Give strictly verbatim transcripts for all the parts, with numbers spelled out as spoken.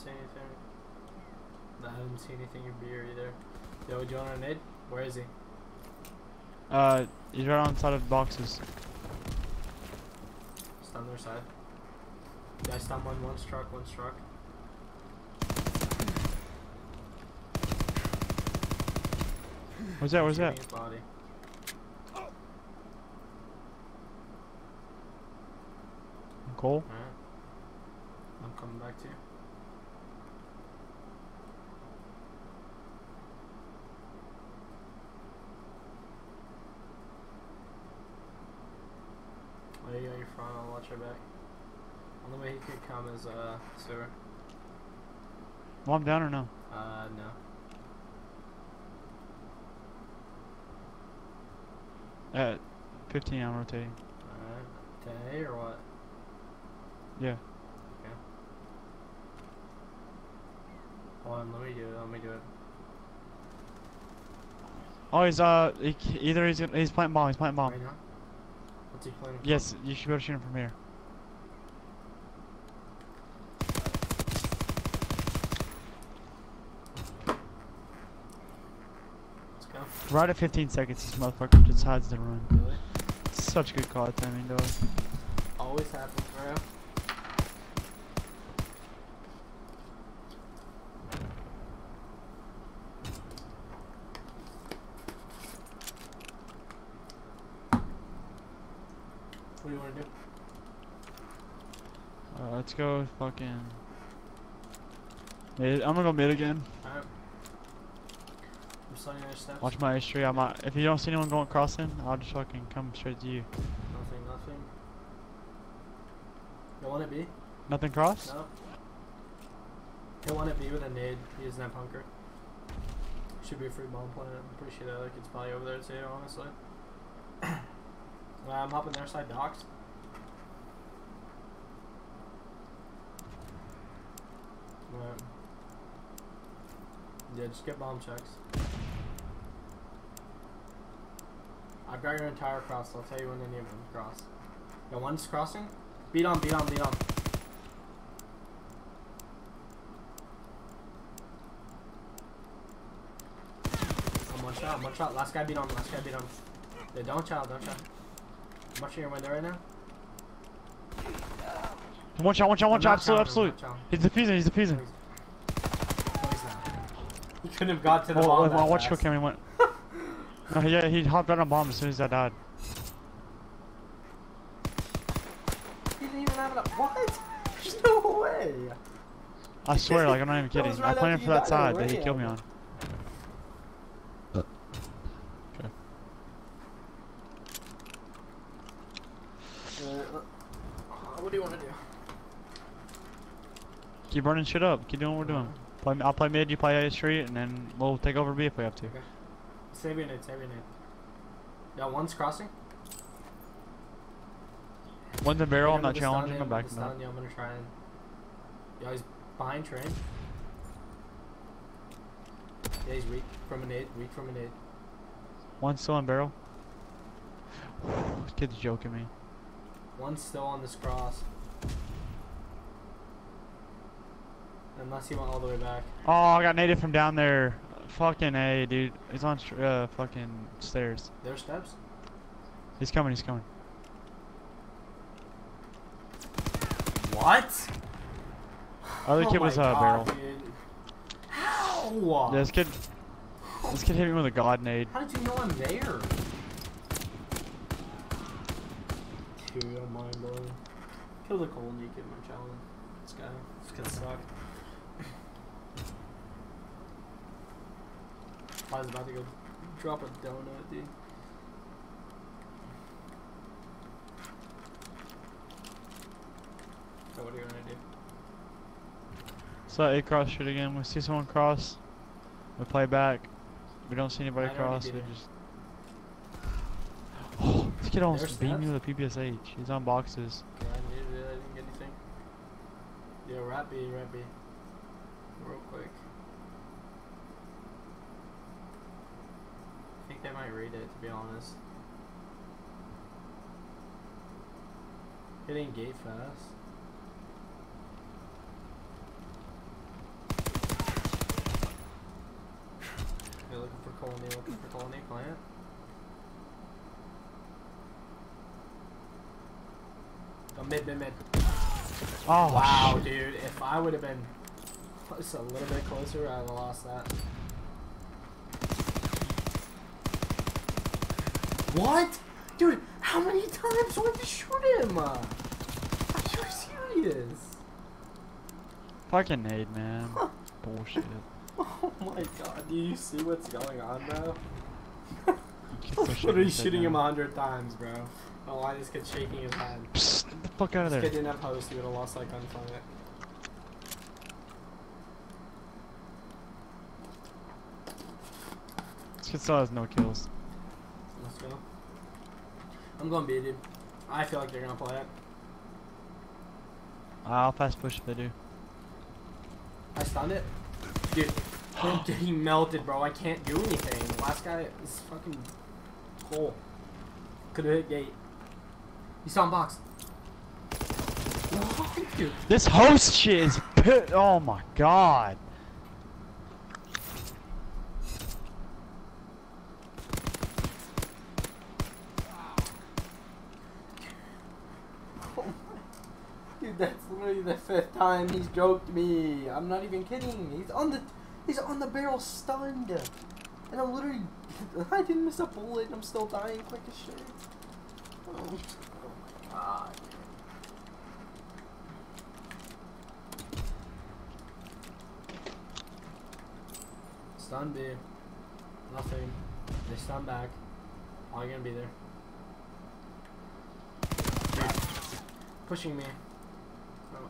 see anything. No, I didn't see anything in beer either. Yo, do you want a nade? Where is he? Uh, he's right on the side of the boxes. Stun their side. Yeah, I stun one, one struck, one struck. Where's that? Where's that? His body. Cole? Alright. I'm coming back to you. Oh, you got your front, I'll watch your back. Only way he could come is uh, sewer. Well, I'm down or no? Uh, no. At fifteen, I'm rotating. Alright. ten A or what? Yeah. Okay. Hold on, let me do it, let me do it. Oh, he's uh, he, either he's he's planting bomb. He's planting bomb. Right now? What's he playing? Yes, you should be able to shoot him from here. Let's go. Right at fifteen seconds, this motherfucker decides to run. Really? Such good call timing, dog. Always happens, bro. What do you want to do? Uh, let's go fucking mid. I'm gonna go mid again. Alright. I'm sliding your steps. Watch my history. I might. If you don't see anyone going crossing, I'll just fucking come straight to you. Nothing, nothing. You want it B? Nothing cross? No. You want it B with a nade. He doesn't have hunker. Should be a free bomb planet. I'm pretty sure that like it's probably over there too, honestly. Well, I'm hopping their side docks. Right. Yeah, just get bomb checks. I've got your entire cross, so I'll tell you when any of them cross. Yeah, one's crossing. Beat on, beat on, beat on. I'm one shot, one shot. Last guy beat on, last guy beat on. Yeah, don't chow, don't chow. I'm watching your window right now. One shot, one shot, one I'm shot. not Absolute, chowing, absolute. I'm not chowing. He's defusing, he's defusing. No, he's- no, he's not. He couldn't have got to the Oh, bomb oh, that oh, watch fast. quick camera went. No, yeah, he hopped right on bomb as soon as I died. He didn't even have it up. What? There's no way. I swear, like I'm not even That kidding. was I right planned after for you that died side that already, he killed me Albert. on. Uh, what do you want to do? Keep running shit up. Keep doing what we're doing. Play, I'll play mid, you play A street, and then we'll take over B if we have to. Okay. Save your nade, save your nade. Yeah, one's crossing. One's in barrel, Hit I'm him not with the stun, challenging, hit I'm him with backing the up. stun. Yeah, I'm gonna try and. Yeah, he's behind train. Yeah, he's weak from a nade. Weak from a nade. One's still in barrel. This kid's joking me. One's still on this cross. Unless he went all the way back. Oh, I got naded from down there. Fucking A, dude. He's on str- uh, fucking stairs. Their steps. He's coming, he's coming. What? Other Oh kid my was uh, God, barrel. dude. How? Yeah, this kid. This kid hit me with a god nade. How did you know I'm there? Dude, I'm mind blowing. Kill the cold and you get my challenge. This guy. This gonna suck. I was about to go drop a donut, dude. So what are you gonna do? So A cross shit again. We see someone cross. We play back. We don't see anybody I don't cross. need We either. just. Oh, this kid almost There's beat me steps? with a P P S H. He's on boxes. Okay, I needed it. I didn't get anything. Yeah, rat B, rat B. Real quick. I think they might read it, to be honest. Hitting gate fast. Tony looking for Tony plant. Oh, mid, mid, mid. Oh, wow, shit. dude. If I would have been just a little bit closer, I'd have lost that. What? Dude, how many times do I have to shoot him? Are you serious? Fucking nade, man. Bullshit. Oh my god, do you see what's going on, bro? Get the shit Literally you said shooting him now. a hundred times, bro. Oh, why this kid shaking his head? Psst, get the fuck out of This there. kid didn't have host, he would have lost that gunfight. This kid still has no kills. Let's go. I'm going B, dude. I feel like they're gonna play it. I'll fast push if they do. I stunned it. Dude, I'm getting melted, bro. I can't do anything. Last guy is fucking hole. Could have hit gate. He's on box. Why, dude? This host shit is pit. Oh my god. Oh my. Dude, that's literally the fifth time he's joked me. I'm not even kidding. He's on the, he's on the barrel stunned, and I'm literally, I didn't miss a bullet. And I'm still dying quick as shit. Oh, oh my god. Stun B. Nothing. They stun back. All gonna be there. Dude. Pushing me. Oh.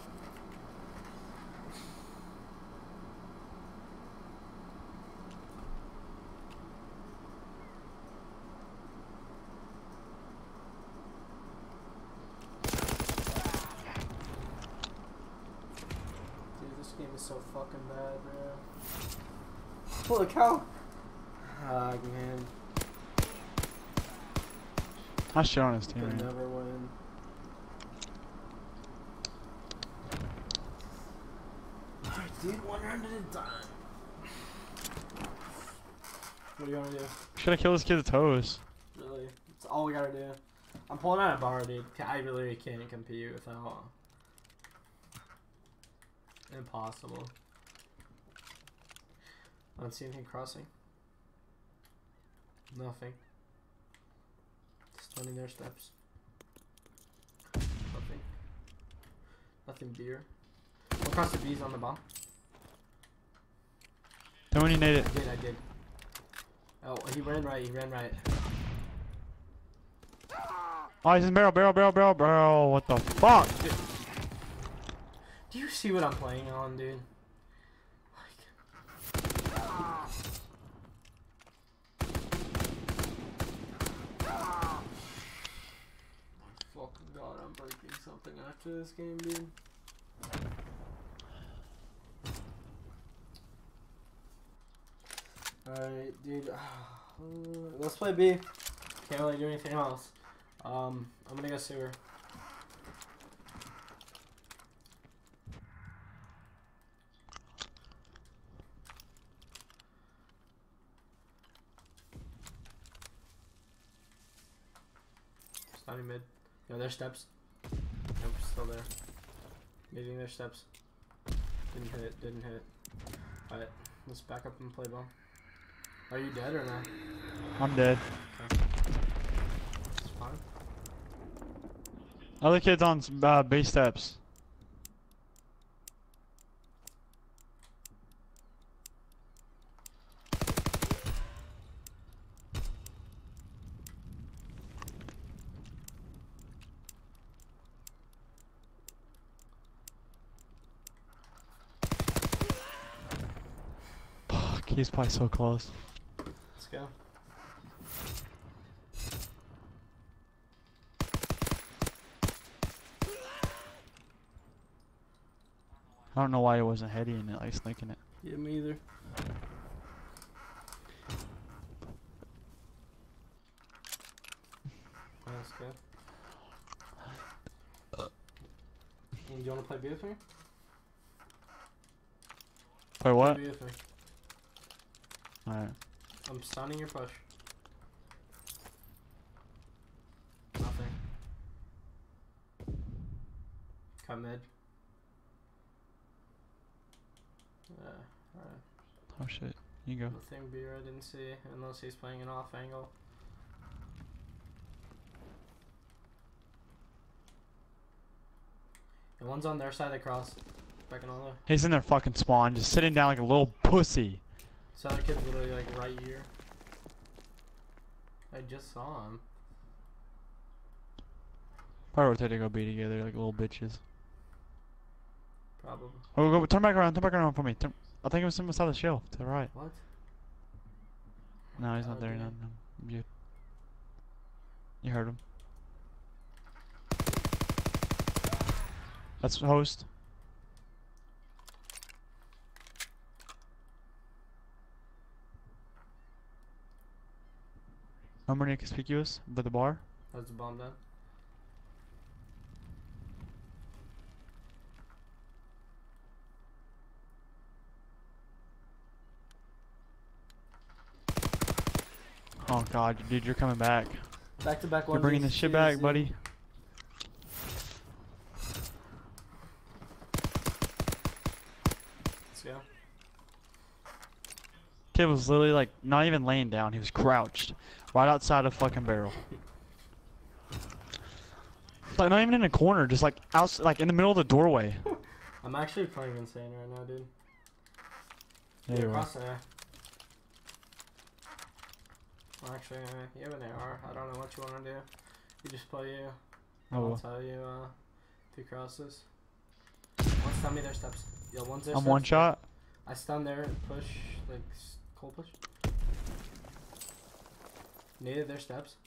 Dude, this game is so fucking bad, bro. Look how. Ah, man. I shit on his We team. could Man. never win. Alright, dude, one round at a time. What do you want to do? Should I kill this kid's toes? Really? That's all we gotta do. I'm pulling out a bar, dude. I really can't compete without. Impossible. I don't see anything crossing. Nothing. Stunning their steps. Nothing. Nothing beer. We'll cross the B's on the bomb. Then when you nade it. I did, I did. Oh, he ran right, he ran right. Oh, he's in barrel, barrel, barrel, barrel, barrel. What the fuck? Dude. Do you see what I'm playing on, dude? Like. Fucking god, I'm breaking something after this game, dude. Alright, dude. Uh, let's play B. Can't really do anything else. Um, I'm gonna go sewer. Starting mid. Yo, their steps. Nope, still there. Meeting their steps. Didn't hit, didn't hit. Alright, let's back up and play ball. Are you dead or not? I'm dead. Okay. It's fine. Other kid's on uh, base steps. Fuck, he's probably so close. Let's go. I don't know why he wasn't headying it, like snaking it. Yeah, me either. Let's go. And do you want to play B with me? Play what? Play B with me. Alright. I'm stunning your push. Nothing. Cut mid. Yeah, alright. Oh shit. You go. Nothing beer I didn't see, unless he's playing an off angle. The one's on their side of the cross. Backing all the way. He's in their fucking spawn, just sitting down like a little pussy. So that kid's literally like right here. I just saw him. Probably rotate to go be together like little bitches. Probably. Oh, go turn back around, turn back around for me. Turn, I think it was him beside the shelf, to the right. What? No, he's not Oh, there. dude. No, no. I'm good. You heard him. That's host. Remember Nick conspicuous by the bar? That's the bomb down. Oh god, dude, you're coming back. Back to back one. You're bringing this shit back, buddy. Let's go. Kid was literally like not even laying down, he was crouched right outside of fucking barrel. Like not even in a corner, just like out, like in the middle of the doorway. I'm actually playing insane right now, dude. There you are. Cross there. Well, actually, uh, you have an A R. I don't know what you want to do. You just play you. Oh, I'll well. tell you uh, two crosses. One's stun me their steps. Yo, one's their I'm steps. one shot. I stun there and push, like, s- cold push. Naded their steps.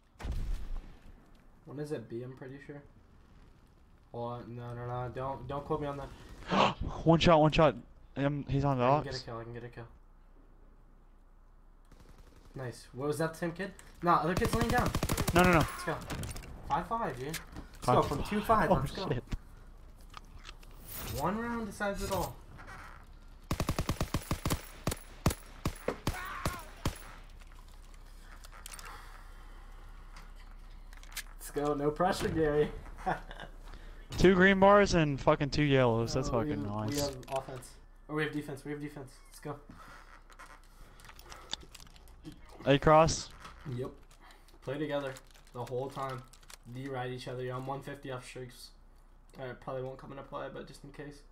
One is at B, I'm pretty sure. Hold on, no, no, no, don't, don't quote me on that. One shot, one shot. Um, he's on the I can get a ops. kill, I can get a kill. Nice. What was that, the same kid? Nah, other kid's laying down. No, no, no. Let's go. five five, dude. Let's Five- go from two five. Oh Let's go. shit. One round decides it all. Let's go. No pressure, Gary. Two green bars and fucking two yellows. That's Uh, we fucking have, nice. We have offense. Or we have defense. We have defense. Let's go. A cross. Yep. Play together the whole time. D-ride each other. You're on one fifty off streaks. I probably won't come into play, but just in case.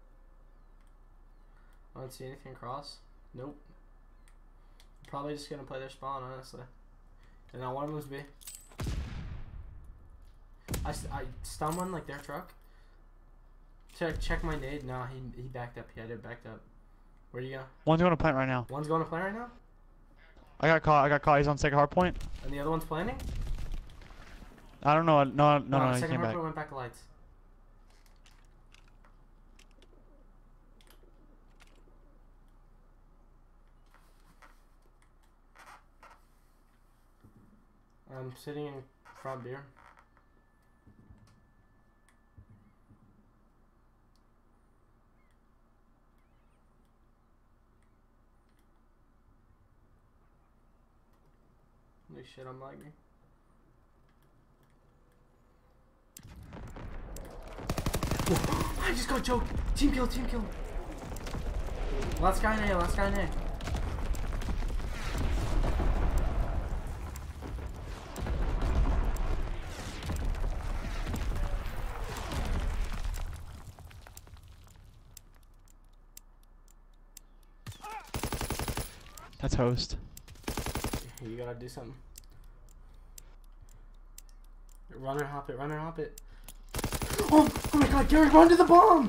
I don't see anything cross. Nope. Probably just gonna play their spawn, honestly. And now one moves B. I, st I stun one like their truck. Check check my nade. Nah, he he backed up. He had it backed up. Where you go? One's going to plant right now. One's going to play right now, I got caught. I got caught. He's on second hard point. and the other one's planning. I don't know. No, no, no. no he second came hard back. point went back to lights. I'm sitting in front beer. Holy shit, I'm lagging. I just got choked! Team kill, team kill! Last guy in A, last guy in A. That's host. You gotta do something. Run or hop it, run or hop it. Oh, oh my god, Gary, run to the bomb!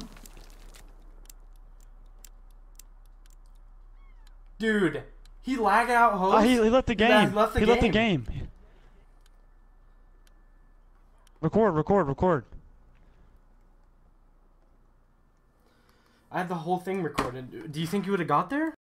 Dude, he lag out host. Oh, he, he left the game. Yeah, he left the he game. left the game. Record, record, record. I had the whole thing recorded. Do you think you would have got there?